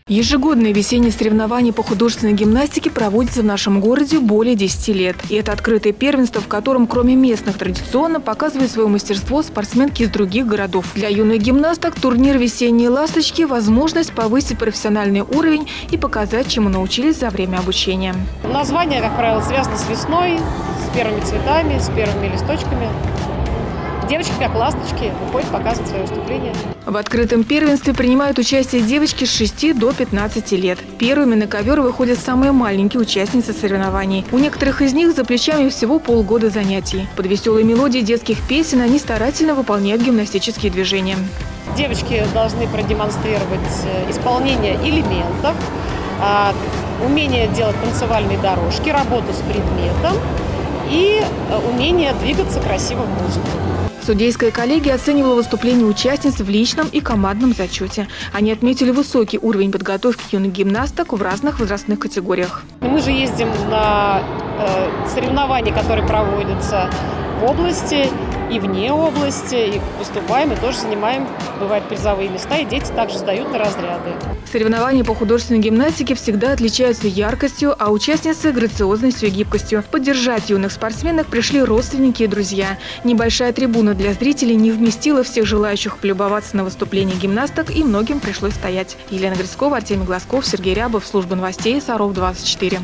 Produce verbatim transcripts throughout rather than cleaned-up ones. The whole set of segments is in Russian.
Ежегодные весенние соревнования по художественной гимнастике проводятся в нашем городе более десяти лет. И это открытое первенство, в котором кроме местных традиционно показывают свое мастерство спортсменки из других городов. Для юных гимнасток турнир «Весенние ласточки» – возможность повысить профессиональный уровень и показать, чему научились за время обучения. Название, как правило, связано с весной, с первыми цветами, с первыми листочками. Девочки, как ласточки, выходят показывать свои выступления. В открытом первенстве принимают участие девочки с шести до пятнадцати лет. Первыми на ковер выходят самые маленькие участницы соревнований. У некоторых из них за плечами всего полгода занятий. Под веселые мелодии детских песен они старательно выполняют гимнастические движения. Девочки должны продемонстрировать исполнение элементов, умение делать танцевальные дорожки, работу с предметом и умение двигаться красиво в музыку. Судейская коллегия оценивала выступления участниц в личном и командном зачете. Они отметили высокий уровень подготовки юных гимнасток в разных возрастных категориях. Мы же ездим на э, соревнования, которые проводятся в области и вне области, и выступаем, и тоже занимаем, бывают, призовые места, и дети также сдают на разряды. Соревнования по художественной гимнастике всегда отличаются яркостью, а участницы – грациозностью и гибкостью. Поддержать юных спортсменок пришли родственники и друзья. Небольшая трибуна для зрителей не вместила всех желающих полюбоваться на выступление гимнасток, и многим пришлось стоять. Елена Грицкова, Артемий Глазков, Сергей Рябов, служба новостей, Саров двадцать четыре.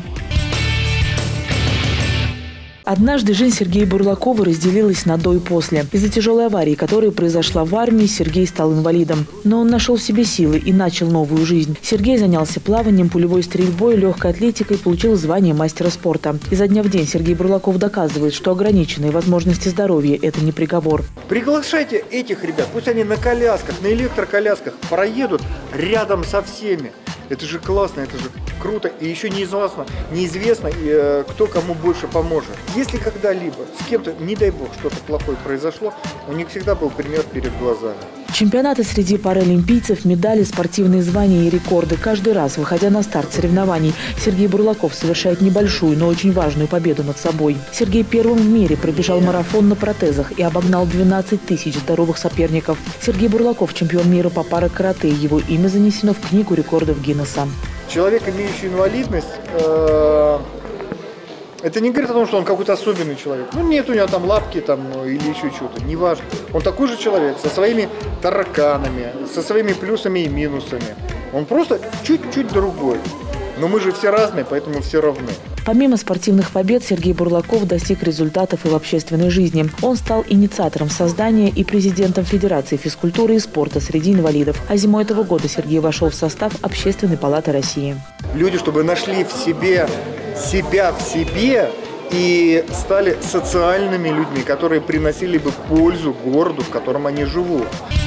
Однажды жизнь Сергея Бурлакова разделилась на до и после. Из-за тяжелой аварии, которая произошла в армии, Сергей стал инвалидом. Но он нашел в себе силы и начал новую жизнь. Сергей занялся плаванием, пулевой стрельбой, легкой атлетикой, получил звание мастера спорта. Изо дня в день Сергей Бурлаков доказывает, что ограниченные возможности здоровья – это не приговор. Приглашайте этих ребят, пусть они на колясках, на электроколясках проедут рядом со всеми. Это же классно, это же круто. И еще неизвестно, неизвестно, кто кому больше поможет. Если когда-либо с кем-то, не дай бог, что-то плохое произошло, у них всегда был пример перед глазами. Чемпионаты среди паралимпийцев, медали, спортивные звания и рекорды. Каждый раз, выходя на старт соревнований, Сергей Бурлаков совершает небольшую, но очень важную победу над собой. Сергей первым в мире пробежал марафон на протезах и обогнал двенадцать тысяч здоровых соперников. Сергей Бурлаков – чемпион мира по паракарате. Его имя занесено в книгу рекордов Гиннесса. Человек, имеющий инвалидность, э это не говорит о том, что он какой-то особенный человек. Ну, нет у него там лапки там, или еще что-то, неважно. Он такой же человек, со своими тараканами, со своими плюсами и минусами. Он просто чуть-чуть другой. Но мы же все разные, поэтому все равны. Помимо спортивных побед, Сергей Бурлаков достиг результатов и в общественной жизни. Он стал инициатором создания и президентом Федерации физкультуры и спорта среди инвалидов. А зимой этого года Сергей вошел в состав Общественной палаты России. Люди, чтобы нашли в себе себя в себе и стали социальными людьми, которые приносили бы пользу городу, в котором они живут.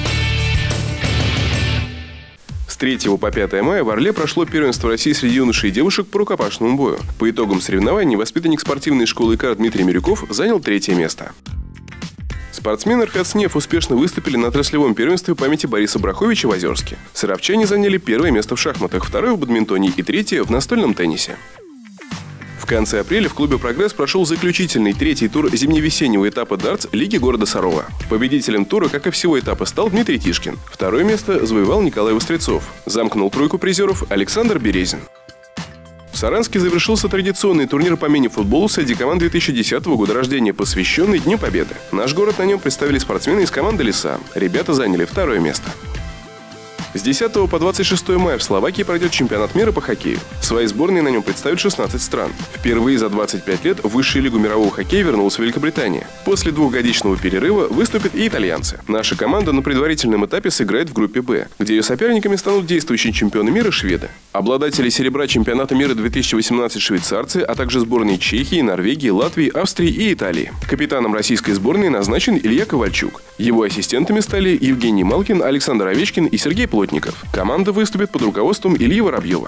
С третьего по пятое мая в Орле прошло первенство России среди юношей и девушек по рукопашному бою. По итогам соревнований воспитанник спортивной школы ИКАР Дмитрий Мирюков занял третье место. Спортсмены РФЦНЕФ успешно выступили на отраслевом первенстве памяти Бориса Браховича в Озерске. Саровчане заняли первое место в шахматах, второе в бадминтоне и третье в настольном теннисе. В конце апреля в клубе «Прогресс» прошел заключительный третий тур зимне-весеннего этапа дартс Лиги города Сарова. Победителем тура, как и всего этапа, стал Дмитрий Тишкин. Второе место завоевал Николай Вострецов. Замкнул тройку призеров Александр Березин. В Саранске завершился традиционный турнир по мини-футболу среди команд две тысячи десятого года рождения, посвященный Дню Победы. Наш город на нем представили спортсмены из команды «Лиса». Ребята заняли второе место. С десятого по двадцать шестое мая в Словакии пройдет чемпионат мира по хоккею. Свои сборные на нем представят шестнадцать стран. Впервые за двадцать пять лет в высшую лигу мирового хоккея вернулась Великобритания. После двухгодичного перерыва выступят и итальянцы. Наша команда на предварительном этапе сыграет в группе «Б», где ее соперниками станут действующие чемпионы мира шведы. Обладатели серебра чемпионата мира две тысячи восемнадцать швейцарцы, а также сборные Чехии, Норвегии, Латвии, Австрии и Италии. Капитаном российской сборной назначен Илья Ковальчук. Его ассистентами стали Евгений Малкин, Александр Овечкин и Сергей Плотников. Команда выступит под руководством Ильи Воробьева.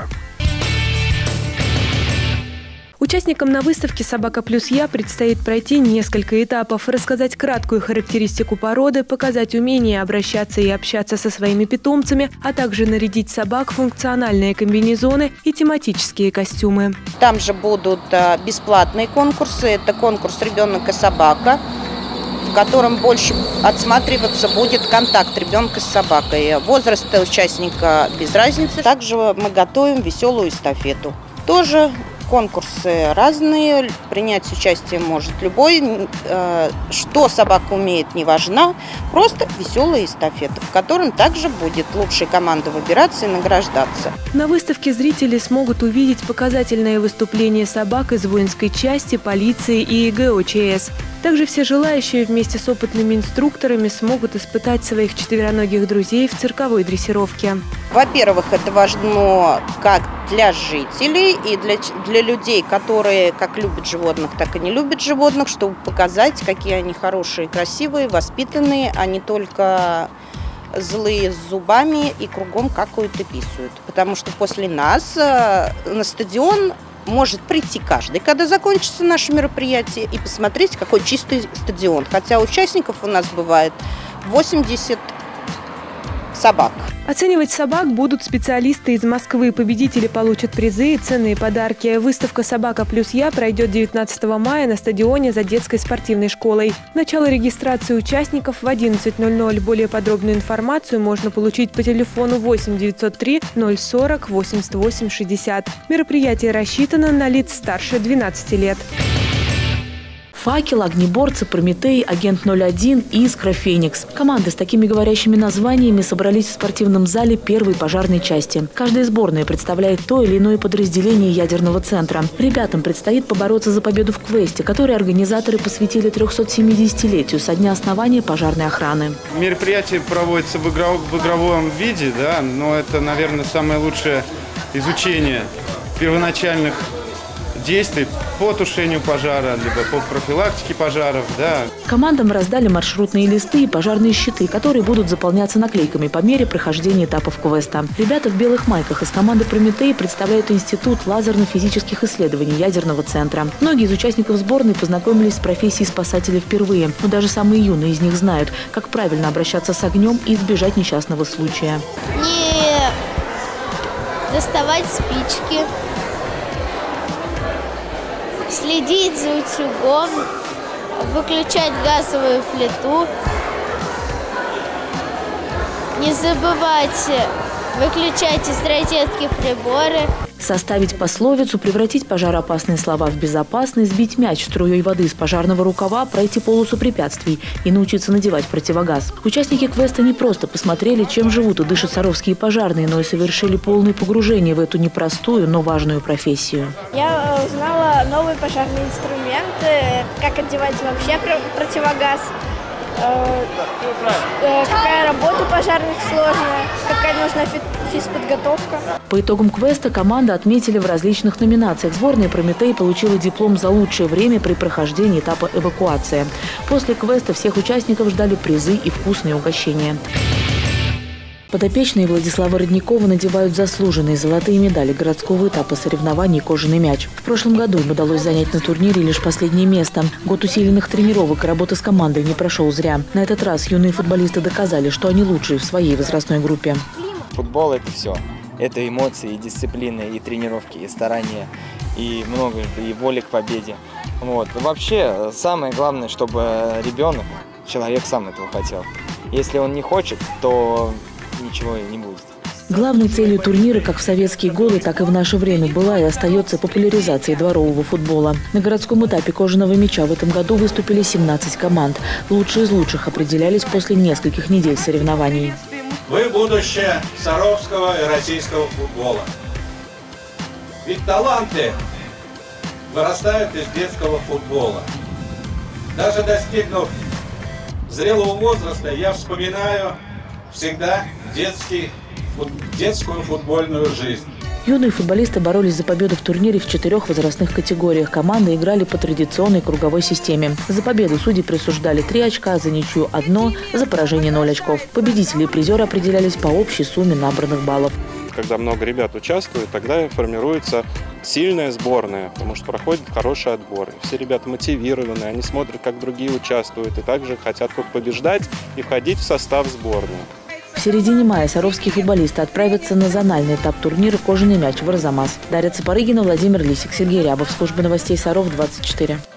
Участникам на выставке «Собака плюс я» предстоит пройти несколько этапов, рассказать краткую характеристику породы, показать умение обращаться и общаться со своими питомцами, а также нарядить собак в функциональные комбинезоны и тематические костюмы. Там же будут бесплатные конкурсы. Это конкурс «Ребенок и собака». В котором больше отсматриваться будет контакт ребенка с собакой. Возраст участника без разницы. Также мы готовим веселую эстафету. Тоже конкурсы разные, принять участие может любой. Что собака умеет, не важно, просто веселая эстафета, в котором также будет лучшая команда выбираться и награждаться. На выставке зрители смогут увидеть показательные выступления собак из воинской части, полиции и ГОЧС. Также все желающие вместе с опытными инструкторами смогут испытать своих четвероногих друзей в цирковой дрессировке. Во-первых, это важно как для жителей и для, для людей, которые как любят животных, так и не любят животных, чтобы показать, какие они хорошие, красивые, воспитанные, а не только злые с зубами и кругом какую-то писают. Потому что после нас на стадион может прийти каждый, когда закончится наше мероприятие, и посмотреть, какой чистый стадион. Хотя участников у нас бывает восемьдесят собак. Оценивать собак будут специалисты из Москвы. Победители получат призы и ценные подарки. Выставка «Собака плюс я» пройдет девятнадцатого мая на стадионе за детской спортивной школой. Начало регистрации участников в одиннадцать ноль ноль. Более подробную информацию можно получить по телефону восемь девятьсот три ноль сорок восемьдесят восемь шестьдесят. Мероприятие рассчитано на лиц старше двенадцати лет. «Факел», «Огнеборцы», «Прометей», «Агент ноль один» и «Искра Феникс». Команды с такими говорящими названиями собрались в спортивном зале первой пожарной части. Каждая сборная представляет то или иное подразделение ядерного центра. Ребятам предстоит побороться за победу в квесте, который организаторы посвятили трехсотсемидесятилетию со дня основания пожарной охраны. Мероприятие проводится в, игров... в игровом виде, да, но это, наверное, самое лучшее изучение первоначальных действий по тушению пожара, либо по профилактике пожаров. Да. Командам раздали маршрутные листы и пожарные щиты, которые будут заполняться наклейками по мере прохождения этапов квеста. Ребята в белых майках из команды «Прометей» представляют Институт лазерно-физических исследований ядерного центра. Многие из участников сборной познакомились с профессией спасателя впервые, но даже самые юные из них знают, как правильно обращаться с огнем и избежать несчастного случая. Не доставать спички, следить за утюгом, выключать газовую плиту, не забывать выключать из розетки приборы. Составить пословицу, превратить пожароопасные слова в безопасность, сбить мяч струей воды из пожарного рукава, пройти полосу препятствий и научиться надевать противогаз. Участники квеста не просто посмотрели, чем живут и дышат саровские пожарные, но и совершили полное погружение в эту непростую, но важную профессию. Я узнала новые пожарные инструменты, как одевать вообще противогаз, какая работа пожарных сложная, какая нужна физподготовка. По итогам квеста команды отметили в различных номинациях. Сборная «Прометей» получила диплом за лучшее время при прохождении этапа эвакуации. После квеста всех участников ждали призы и вкусные угощения. Подопечные Владислава Родникова надевают заслуженные золотые медали городского этапа соревнований «Кожаный мяч». В прошлом году им удалось занять на турнире лишь последнее место. Год усиленных тренировок и работы с командой не прошел зря. На этот раз юные футболисты доказали, что они лучшие в своей возрастной группе. Футбол – это все. Это эмоции, и дисциплины, и тренировки, и старания, и много, и воли к победе. Вот. Вообще, самое главное, чтобы ребенок, человек сам этого хотел. Если он не хочет, то ничего и не будет. Главной целью турнира как в советские годы, так и в наше время была и остается популяризация дворового футбола. На городском этапе «Кожаного мяча» в этом году выступили семнадцать команд. Лучшие из лучших определялись после нескольких недель соревнований. Вы будущее саровского и российского футбола. Ведь таланты вырастают из детского футбола. Даже достигнув зрелого возраста, я вспоминаю всегда детский, детскую футбольную жизнь. Юные футболисты боролись за победу в турнире в четырех возрастных категориях. Команды играли по традиционной круговой системе. За победу судьи присуждали три очка, за ничью – одно, за поражение – ноль очков. Победители и призеры определялись по общей сумме набранных баллов. Когда много ребят участвует, тогда формируется сильная сборная, потому что проходит хороший отбор. Все ребята мотивированы, они смотрят, как другие участвуют, и также хотят побеждать и входить в состав сборной. В середине мая саровские футболисты отправятся на зональный этап турнира «Кожаный мяч» в Арзамас. Дарья Цапарыгина, Владимир Лисик, Сергей Рябов. Служба новостей Саров, двадцать четыре.